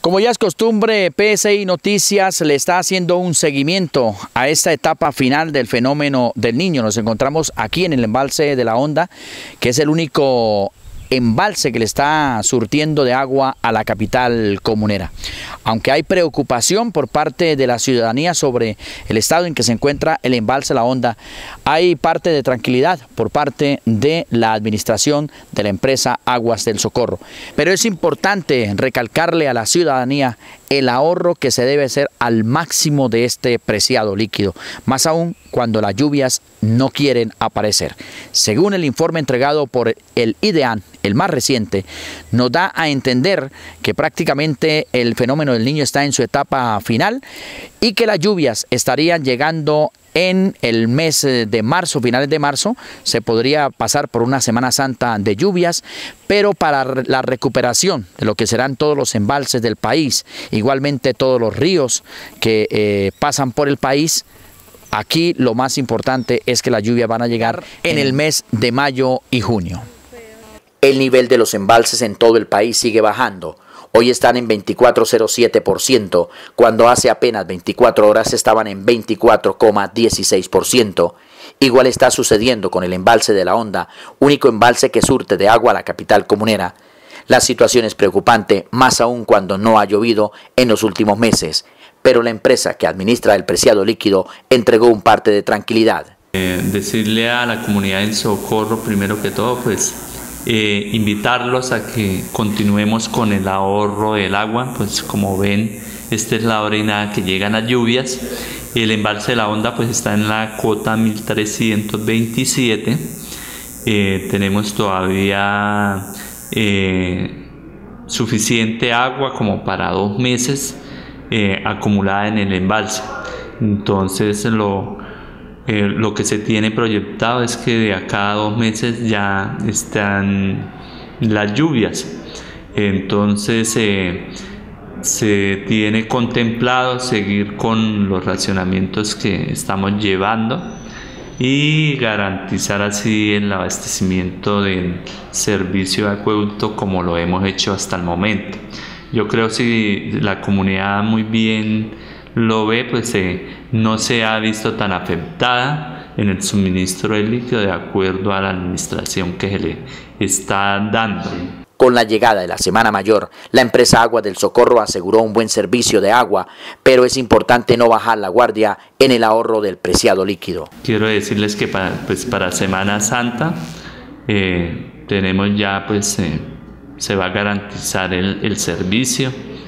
Como ya es costumbre, PSI Noticias le está haciendo un seguimiento a esta etapa final del fenómeno del Niño. Nos encontramos aquí en el embalse de la Honda, que es el único embalse que le está surtiendo de agua a la capital comunera. Aunque hay preocupación por parte de la ciudadanía sobre el estado en que se encuentra el embalse La Honda, hay parte de tranquilidad por parte de la administración de la empresa Aguas del Socorro. Pero es importante recalcarle a la ciudadanía el ahorro que se debe hacer al máximo de este preciado líquido, más aún cuando las lluvias no quieren aparecer. Según el informe entregado por el IDEAN, el más reciente, nos da a entender que prácticamente el fenómeno del Niño está en su etapa final y que las lluvias estarían llegando en el mes de marzo, finales de marzo. Se podría pasar por una Semana Santa de lluvias, pero para la recuperación de lo que serán todos los embalses del país, igualmente todos los ríos que pasan por el país, aquí lo más importante es que las lluvias van a llegar en el mes de mayo y junio. El nivel de los embalses en todo el país sigue bajando. Hoy están en 24,07%, cuando hace apenas 24 horas estaban en 24,16%. Igual está sucediendo con el embalse de la Honda, único embalse que surte de agua a la capital comunera. La situación es preocupante, más aún cuando no ha llovido en los últimos meses, pero la empresa que administra el preciado líquido entregó un parte de tranquilidad. Decirle a la comunidad del Socorro, primero que todo, pues invitarlos a que continuemos con el ahorro del agua. Pues como ven, esta es la hora y nada que llegan las lluvias. El embalse de la Honda pues está en la cota 1327. Tenemos todavía suficiente agua como para 2 meses acumulada en el embalse. Entonces lo que se tiene proyectado es que de acá a 2 meses ya están las lluvias. Entonces se tiene contemplado seguir con los racionamientos que estamos llevando y garantizar así el abastecimiento del servicio de acueducto como lo hemos hecho hasta el momento. Yo creo que si la comunidad muy bien lo ve, pues no se ha visto tan afectada en el suministro del líquido de acuerdo a la administración que se le está dando. Con la llegada de la Semana Mayor, la empresa Aguas del Socorro aseguró un buen servicio de agua, pero es importante no bajar la guardia en el ahorro del preciado líquido. Quiero decirles que para Semana Santa tenemos ya, se va a garantizar el servicio.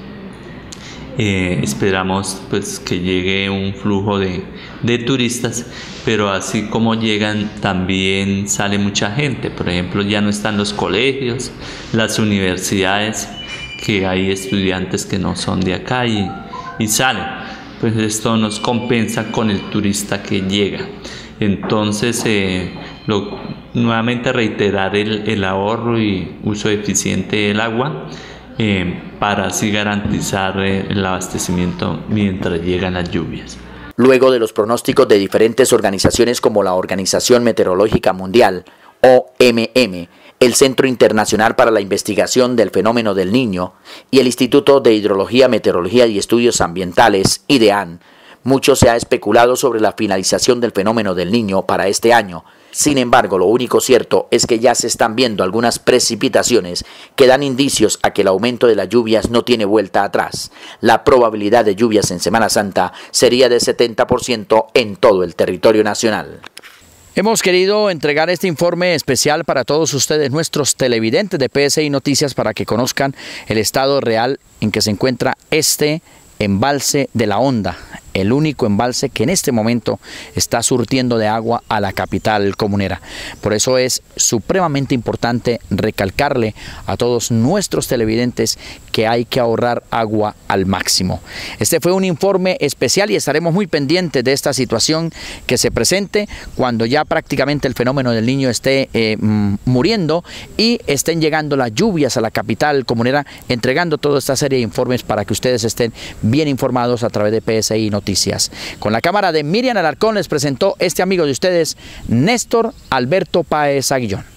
Esperamos pues que llegue un flujo de turistas, pero así como llegan también sale mucha gente. Por ejemplo, ya no están los colegios, las universidades, que hay estudiantes que no son de acá y salen. Pues esto nos compensa con el turista que llega. Entonces nuevamente reiterar el ahorro y uso eficiente del agua, para así garantizar el abastecimiento mientras llegan las lluvias. Luego de los pronósticos de diferentes organizaciones como la Organización Meteorológica Mundial, OMM, el Centro Internacional para la Investigación del Fenómeno del Niño y el Instituto de Hidrología, Meteorología y Estudios Ambientales, IDEAN, mucho se ha especulado sobre la finalización del fenómeno del Niño para este año. Sin embargo, lo único cierto es que ya se están viendo algunas precipitaciones que dan indicios a que el aumento de las lluvias no tiene vuelta atrás. La probabilidad de lluvias en Semana Santa sería de 70% en todo el territorio nacional. Hemos querido entregar este informe especial para todos ustedes, nuestros televidentes de PSI Noticias, para que conozcan el estado real en que se encuentra este embalse de la Honda, el único embalse que en este momento está surtiendo de agua a la capital comunera. Por eso es supremamente importante recalcarle a todos nuestros televidentes que hay que ahorrar agua al máximo. Este fue un informe especial y estaremos muy pendientes de esta situación que se presente cuando ya prácticamente el fenómeno del Niño esté muriendo y estén llegando las lluvias a la capital comunera, entregando toda esta serie de informes para que ustedes estén bien informados a través de PSI Noticias. Con la cámara de Miriam Alarcón les presentó este amigo de ustedes, Néstor Alberto Páez Aguillón.